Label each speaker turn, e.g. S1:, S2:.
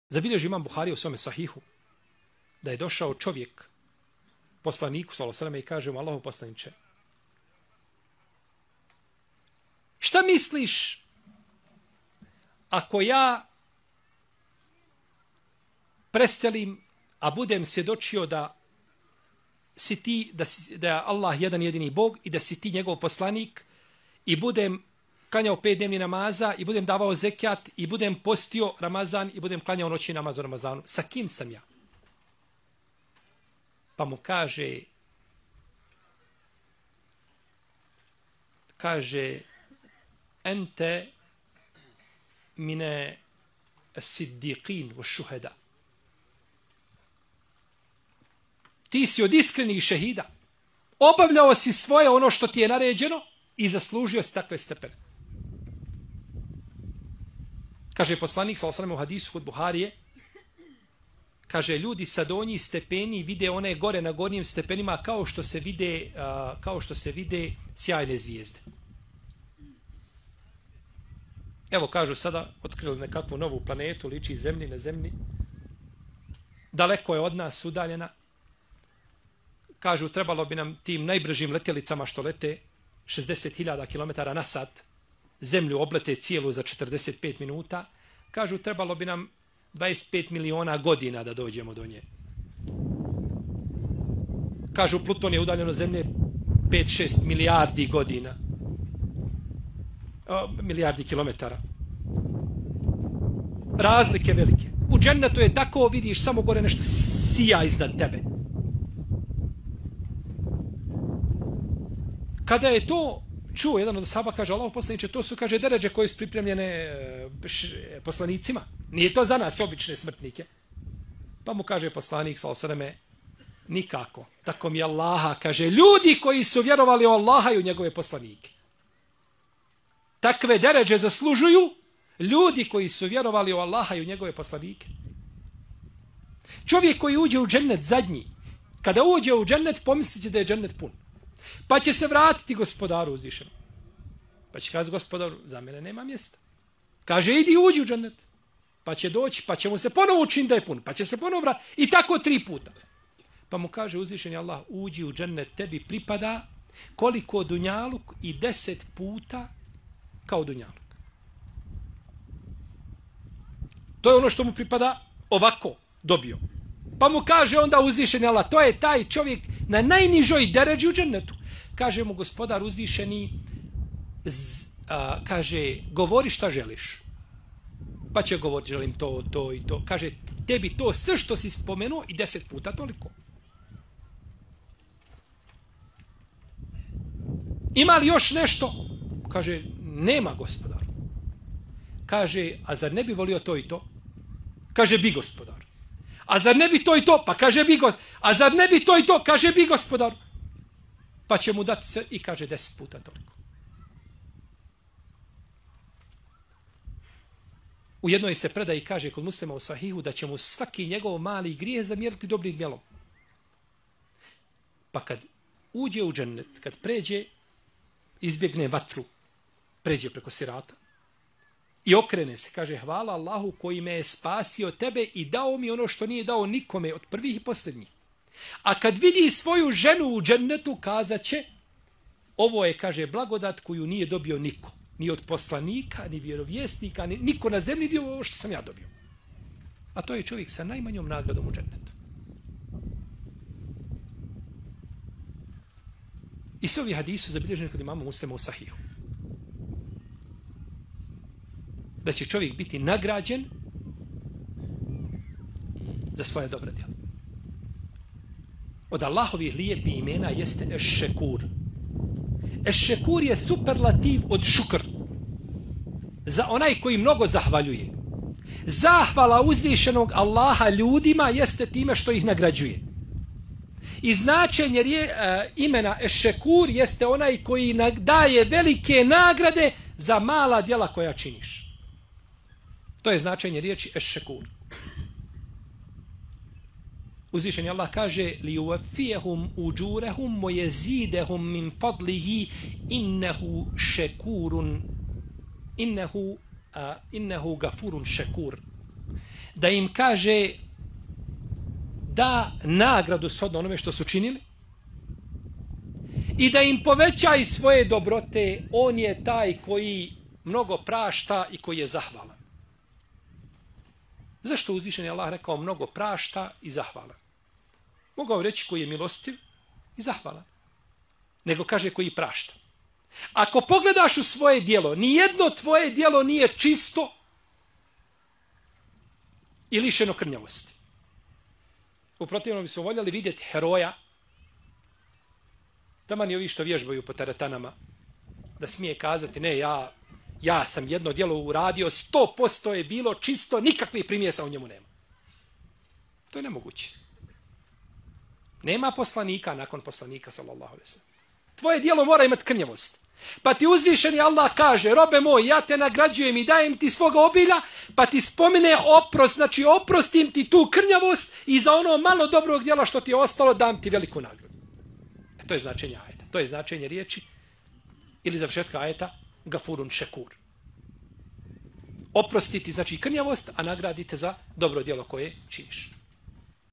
S1: Zabilježi imam Buhari u svome sahihu da je došao čovjek poslaniku sallallahu alejhi ve sellem i kaže mu: Allahov poslaniče, šta misliš ako ja preselim, a budem svjedočio da si ti, da je Allah jedan jedini Bog i da si ti njegov poslanik, i budem klanjao 5 dnevnih namaza i budem davao zekjat i budem postio Ramazan i budem klanjao noćni namaz u Ramazanu. Sa kim sam ja? Pa mu kaže ente mine siddiqin wa šuheda. Ti si od iskrenih šehida. Obavljao si svoje ono što ti je naređeno i zaslužio si takve stepene. Kaže poslanik sallallahu alejhi ve sellem u hadisu kod Buharije, kaže, ljudi sa donjih stepeni vide one gore na gornjim stepenima kao što se vide sjajne zvijezde. Evo, kažu sada, otkrili nekakvu novu planetu, liči zemlji na zemlji. Daleko je od nas, udaljena. Kažu, trebalo bi nam tim najbržim letjelicama što lete 60.000 km na sat, zemlju oblete cijelu za 45 minuta. Kažu, trebalo bi nam 25 miliona godina da dođemo do nje. Kažu, Pluton je udaljen od zemlje 5-6 milijardi godina. Milijardi kilometara. Razlike velike. U džennetu je tako, vidiš, samo gore nešto sija iznad tebe. Kada je to čuo jedan od ashaba, kaže, Allahov poslaniče, to su, kaže, deređe koje su pripremljene poslanicima. Nije to za nas, obične smrtnike. Pa mu kaže poslanik, sallallahu alejhi ve selleme, nikako. Tako mi Allaha, kaže, ljudi koji su vjerovali u Allaha i u njegove poslanike. Takve deređe zaslužuju ljudi koji su vjerovali u Allaha i u njegove poslanike. Čovjek koji uđe u džennet zadnji, kada uđe u džennet, pomislit će da je džennet pun. Pa će se vratiti gospodaru uzvišenom. Pa će kazati, gospodaru, za mene nema mjesta. Kaže, idi uđi u džennet. Pa će doći, pa će mu se ponovo učiniti da je pun. Pa će se ponovo vratiti. I tako 3 puta. Pa mu kaže uzvišeni Allah, uđi u džennet, tebi pripada koliko dunjaluk i 10 puta kao dunjaluk. To je ono što mu pripada ovako dobio. Pa mu kaže onda uzvišeni Allah, to je taj čovjek na najnižoj deređi u džennetu. Kaže mu gospodar uzvišeni, kaže, govori šta želiš. Pa će govoriti, želim to i to. Kaže, tebi to sve što si spomenuo i 10 puta toliko. Ima li još nešto? Kaže, nema gospodar. Kaže, a zar ne bi volio to i to? Kaže, bi gospodar. A zar ne bi to i to? Pa kaže, bi gospodar. A zar ne bi to i to? Kaže, bi gospodar. Pa će mu dati sve i kaže 10 puta toliko. U jednoj se predaji kaže kod Muslima u Sahihu da će mu svaki njegov mali grijeh zamjeriti dobrim djelom. Pa kad uđe u džennet, kad pređe, izbjegne vatru, pređe preko sirata i okrene se, kaže, hvala Allahu koji me je spasio tebe i dao mi ono što nije dao nikome od prvih i posljednjih. A kad vidi svoju ženu u džennetu, kazat će, ovo je, kaže, blagodat koju nije dobio niko. Ni od poslanika, ni vjerovjesnika, ni niko na zemlji dio ovo što sam ja dobio. A to je čovjek sa najmanjom nagradom u džennetu. I sve ovi hadisu zabilježeni kod imama Muslima u Sahihu. Da će čovjek biti nagrađen za svoje dobre djela. Od Allahovih lijepih imena jeste Eš-Šekur. Eš-Šekur je superlativ od šukr. Za onaj koji mnogo zahvaljuje. Zahvala uzvišenog Allaha ljudima jeste time što ih nagrađuje. I značenje imena Eš-Šekur jeste onaj koji daje velike nagrade za mala djela koja činiš. To je značenje riječi Eš-Šekur. Uzvišeni Allah kaže li uwafiyahum ujurahum wa yazidahum min fadlihi innahu shakurun innahu gafurun shakur. da im kaže da nagradu shodno onome što su činili i da im poveća i svoje dobrote, on je taj koji mnogo prašta i koji je zahvalan. Zašto uzvišeni Allah rekao mnogo prašta i zahvalan? Mogao reći koji je milostiv i zahvalan. Nego kaže koji prašta. Ako pogledaš u svoje djelo, nijedno tvoje djelo nije čisto i lišeno krnjavosti. U protivnom bismo voljeli vidjeti heroja, taman i ovi što vježbaju po teretanama, da smije kazati, ne, ja sam jedno djelo uradio, 100% je bilo čisto, nikakvih primjesa u njemu nema. To je nemoguće. Nema poslanika nakon poslanika, sallallahu alejhi ve sellem. Tvoje djelo mora imati krnjavost. Pa ti uzvišeni Allah kaže, robe moj, ja te nagrađujem i dajem ti svoga obilja, pa ti spomene oprost, znači oprostim ti tu krnjavost i za ono malo dobrog djela što ti je ostalo dam ti veliku nagradu. To je značenje ajeta. To je značenje riječi ili završetka ajeta gafurun šekur. Oprostiti znači krnjavost, a nagradite za dobro djelo koje činiš.